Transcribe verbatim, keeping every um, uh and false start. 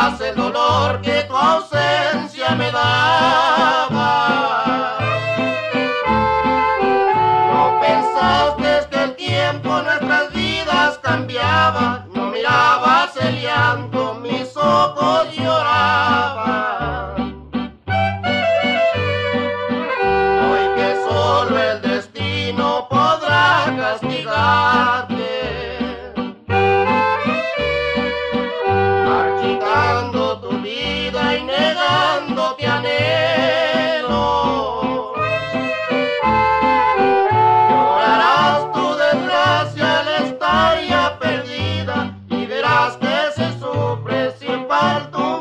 olvidarás el dolor que tu ausencia me daba. No pensaste que el tiempo nuestras vidas cambiaba, no mirabas el llanto, mis ojos lloraban. Hoy que solo el destino podrá castigarte, marchitando tu vida y negándote anhelo. Llorarás tu desgracia al estar ya perdida y verás que se sufre sin falta